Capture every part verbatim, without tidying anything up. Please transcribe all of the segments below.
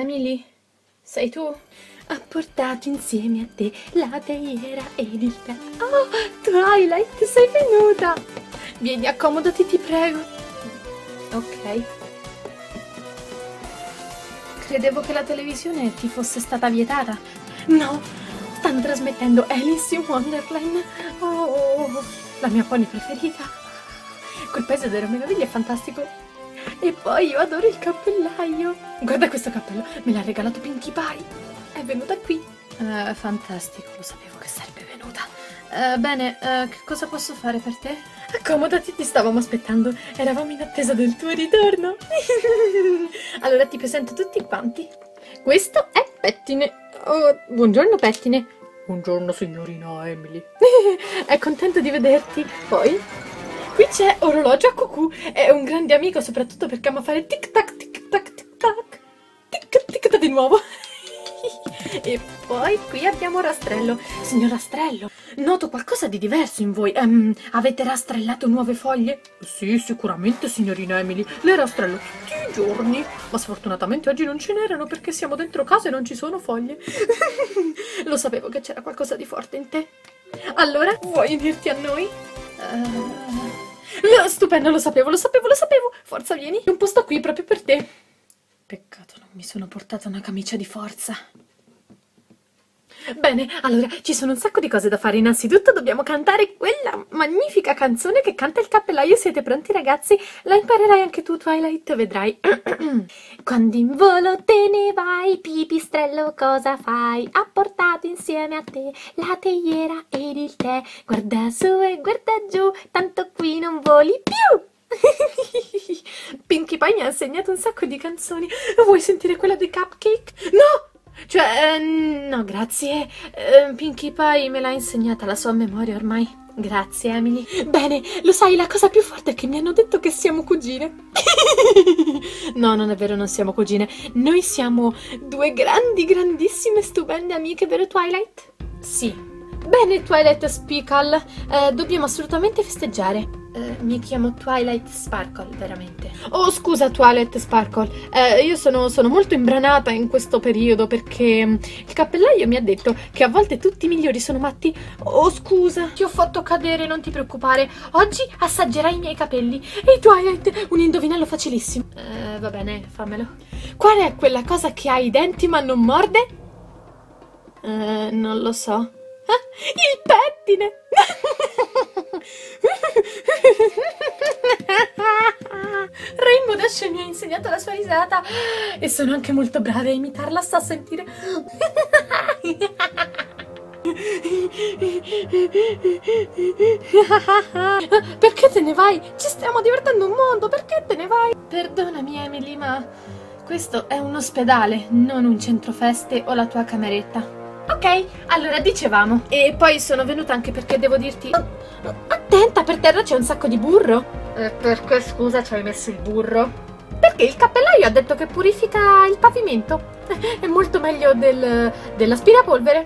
Emily, sei tu? Ha portato insieme a te la teiera ed il tè. Oh, Twilight, sei venuta! Vieni, accomodati, ti prego. Ok. Credevo che la televisione ti fosse stata vietata. No, stanno trasmettendo Alice in Wonderland. Oh, la mia pony preferita. Quel paese delle meraviglie è fantastico. E poi io adoro il cappellaio. Guarda questo cappello, me l'ha regalato Pinkie Pie. È venuta qui. Uh, fantastico, lo sapevo che sarebbe venuta. Uh, bene, uh, che cosa posso fare per te? Accomodati, ti stavamo aspettando. Eravamo in attesa del tuo ritorno. Allora ti presento tutti quanti. Questo è Pettine. Oh, buongiorno Pettine. Buongiorno signorina Emily. È contento di vederti. Poi qui c'è Orologio a Cucù. È un grande amico, soprattutto perché ama fare tic tac tic tac tic tac. Tic tic tac di nuovo. E poi qui abbiamo Rastrello. Signor Rastrello, noto qualcosa di diverso in voi. Um, avete rastrellato nuove foglie? Sì, sicuramente, signorina Emily. Le rastrello tutti i giorni. Ma sfortunatamente oggi non ce n'erano perché siamo dentro casa e non ci sono foglie. Lo sapevo che c'era qualcosa di forte in te. Allora, vuoi unirti a noi? Uh... Stupendo, lo sapevo, lo sapevo, lo sapevo. Forza, vieni. Ho un posto qui proprio per te. Peccato, non mi sono portata una camicia di forza. Bene, allora, ci sono un sacco di cose da fare. Innanzitutto dobbiamo cantare quella magnifica canzone che canta il cappellaio. Siete pronti, ragazzi? La imparerai anche tu, Twilight, vedrai. Quando in volo te ne vai, pipistrello, cosa fai? Ha portato insieme a te la teiera ed il tè. Guarda su e guarda giù, tanto qui non voli più. Pinkie Pie mi ha insegnato un sacco di canzoni. Vuoi sentire quella dei Cupcake? No! Cioè, eh, no, grazie. Eh, Pinkie Pie me l'ha insegnata la sua memoria ormai. Grazie, Emily. Bene, lo sai, la cosa più forte è che mi hanno detto che siamo cugine. No, non è vero, non siamo cugine. Noi siamo due grandi, grandissime, stupende amiche, vero Twilight? Sì. Bene, Twilight Sparkle, eh, dobbiamo assolutamente festeggiare. Eh, mi chiamo Twilight Sparkle, veramente. Oh, scusa Twilight Sparkle, eh, io sono, sono molto imbranata in questo periodo perché il cappellaio mi ha detto che a volte tutti i migliori sono matti. Oh, scusa, ti ho fatto cadere, non ti preoccupare. Oggi assaggerai i miei capelli. Ehi Twilight, un indovinello facilissimo. Eh, va bene, fammelo. Qual è quella cosa che ha i denti ma non morde? Eh, non lo so. Ah, il pettine! Rainbow Dash mi ha insegnato la sua risata e sono anche molto brava a imitarla, sta a sentire. Perché te ne vai? Ci stiamo divertendo un mondo, perché te ne vai? Perdonami Emily, ma questo è un ospedale, non un centro feste o la tua cameretta. Ok, allora dicevamo. E poi sono venuta anche perché devo dirti... Oh, attenta, per terra c'è un sacco di burro. Eh, perché scusa ci hai messo il burro? Perché il cappellaio ha detto che purifica il pavimento. È molto meglio del, dell'aspirapolvere.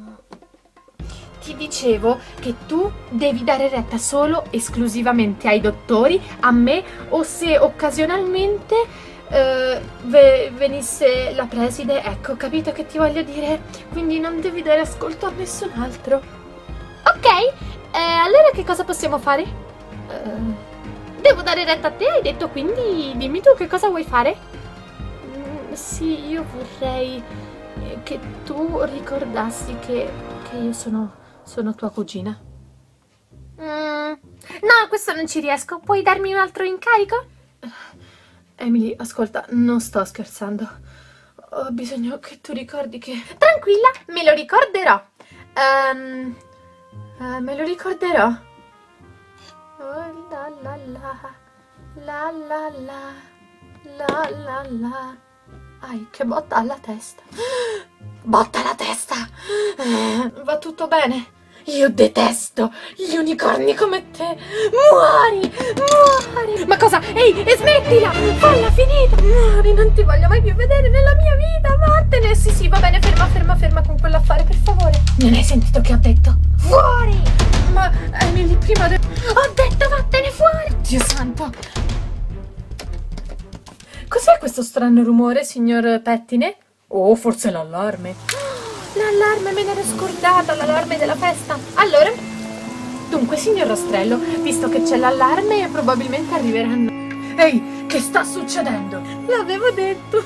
Ti dicevo che tu devi dare retta solo esclusivamente ai dottori, a me, o se occasionalmente... Uh, venisse la preside, ecco, capito che ti voglio dire? Quindi non devi dare ascolto a nessun altro. Ok, eh, allora che cosa possiamo fare? Uh, devo dare retta a te, hai detto, quindi dimmi tu che cosa vuoi fare? Mm, sì, io vorrei che tu ricordassi che, che io sono, sono tua cugina. Mm, no, questo non ci riesco, puoi darmi un altro incarico? Emily, ascolta, non sto scherzando. Ho bisogno che tu ricordi che... Tranquilla, me lo ricorderò. Um, uh, me lo ricorderò. Oh, la la la, la la la, la la la. Ai, che botta alla testa. Botta alla testa. Uh, va tutto bene? Io detesto gli unicorni come te. Muori, muori. Ma cosa? Ehi, e smettila. Falla finita. Muori, non ti voglio mai più vedere nella mia vita. Vattene. Sì, sì, va bene, ferma, ferma, ferma con quell'affare, per favore. Non hai sentito che ho detto? Fuori. Ma, Emily, prima de... Ho detto vattene fuori. Dio santo. Cos'è questo strano rumore, signor Pettine? Oh, forse l'allarme. L'allarme, me l'ero scordata, l'allarme della festa. Allora, dunque, signor Rastrello, visto che c'è l'allarme, probabilmente arriveranno... Ehi, che sta succedendo? L'avevo detto.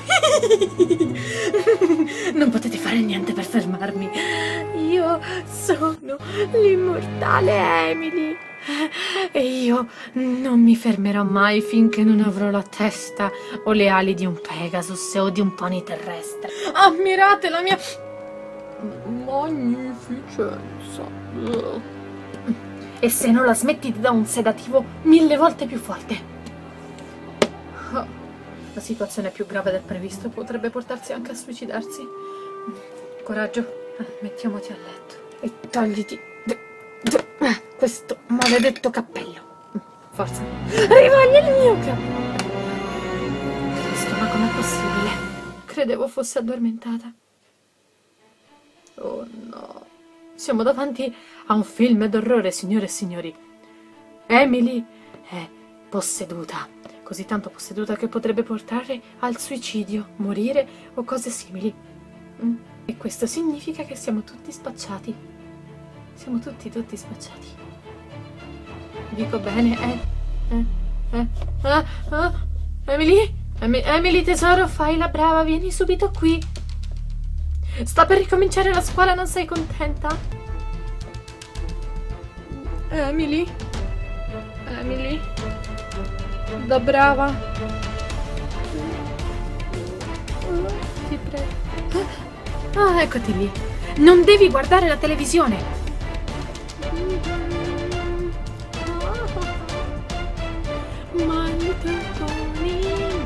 Non potete fare niente per fermarmi. Io sono l'immortale Emily. E io non mi fermerò mai finché non avrò la testa o le ali di un Pegasus o di un pony terrestre. Ammirate la mia magnificenza. E se non la smetti ti do un sedativo mille volte più forte. La situazione è più grave del previsto, potrebbe portarsi anche a suicidarsi. Coraggio, mettiamoti a letto e togliti questo maledetto cappello. Forza, rivoglia il mio cappello. Cristo, ma com'è possibile? Credevo fosse addormentata. Oh no, siamo davanti a un film d'orrore, signore e signori. Emily è posseduta. Così tanto posseduta che potrebbe portare al suicidio, morire o cose simili. Mm. E questo significa che siamo tutti spacciati. Siamo tutti, tutti spacciati. Dico bene, eh? Eh? Eh? Ah, ah, Emily? Em Emily, tesoro, fai la brava, vieni subito qui. Sta per ricominciare la scuola, non sei contenta? Emily? Emily? Da brava. Ti prego. Ah, eccoti lì. Non devi guardare la televisione. My little pony,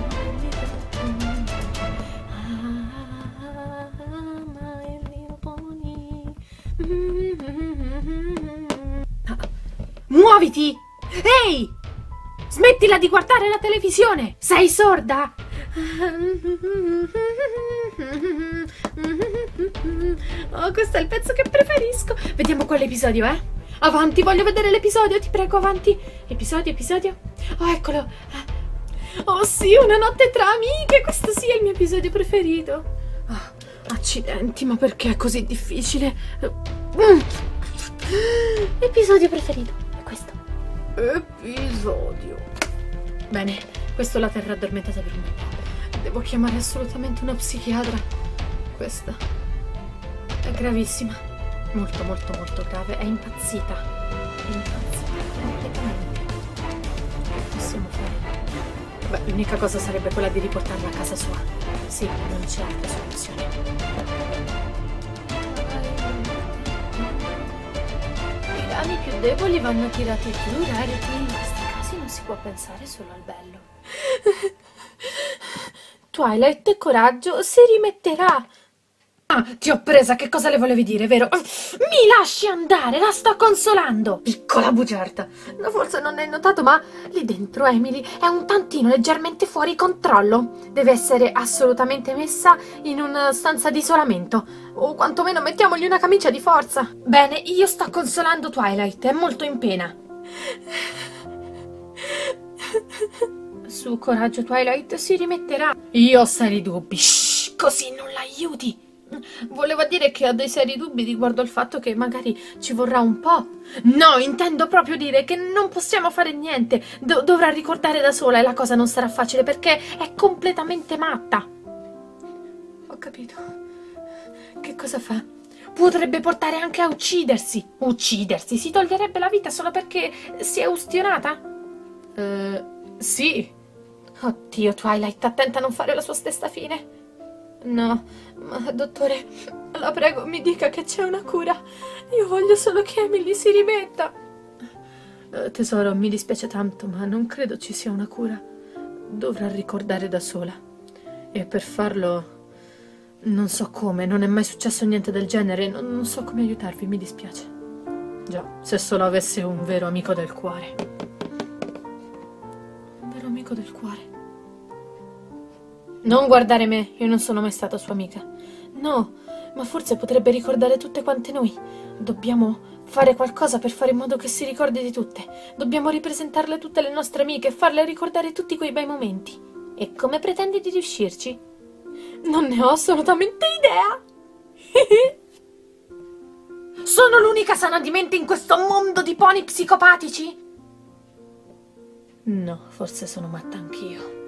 my little pony. Muoviti! Ehi! Smettila di guardare la televisione! Sei sorda? Oh, questo è il pezzo che preferisco. Vediamo quell'episodio, eh? Avanti, voglio vedere l'episodio, ti prego, avanti. Episodio, episodio. Oh, eccolo. Oh sì, una notte tra amiche. Questo sì è il mio episodio preferito. Oh, accidenti, ma perché è così difficile? Mm. Episodio preferito è questo. Episodio. Bene, questo la terrà addormentata per un po'. Devo chiamare assolutamente uno psichiatra. Questa è gravissima. Molto, molto, molto grave. È impazzita. È impazzita completamente. Che possiamo fare? Beh, l'unica cosa sarebbe quella di riportarla a casa sua. Sì, non c'è altra soluzione. I rami più deboli vanno tirati giù, Rarity. In questi casi non si può pensare solo al bello. Twilight, coraggio, si rimetterà. Ah, ti ho presa, che cosa le volevi dire, vero? Mi lasci andare, la sto consolando! Piccola bugiarda! No, forse non hai notato, ma lì dentro Emily è un tantino leggermente fuori controllo. Deve essere assolutamente messa in una stanza di isolamento. O quantomeno mettiamogli una camicia di forza. Bene, io sto consolando Twilight, è molto in pena. Su, coraggio, Twilight, si rimetterà. Io ho seri dubbi. Shh, così non l'aiuti. Volevo dire che ho dei seri dubbi riguardo al fatto che magari ci vorrà un po'. No, intendo proprio dire che non possiamo fare niente. Do- dovrà ricordare da sola e la cosa non sarà facile perché è completamente matta. Ho capito. Che cosa fa? Potrebbe portare anche a uccidersi. Uccidersi? Si toglierebbe la vita solo perché si è ustionata? Eh, sì. Oddio, Twilight, attenta a non fare la sua stessa fine. No, ma dottore, la prego, mi dica che c'è una cura. Io voglio solo che Emily si rimetta. Uh, tesoro, mi dispiace tanto, ma non credo ci sia una cura. Dovrà ricordare da sola. E per farlo non so come, non è mai successo niente del genere. Non, non so come aiutarvi, mi dispiace. Già, se solo avesse un vero amico del cuore. Un vero amico del cuore. Non guardare me, io non sono mai stata sua amica. No, ma forse potrebbe ricordare tutte quante noi. Dobbiamo fare qualcosa per fare in modo che si ricordi di tutte. Dobbiamo ripresentarle tutte le nostre amiche e farle ricordare tutti quei bei momenti. E come pretendi di riuscirci? Non ne ho assolutamente idea. Sono l'unica sana di mente in questo mondo di pony psicopatici? No, forse sono matta anch'io.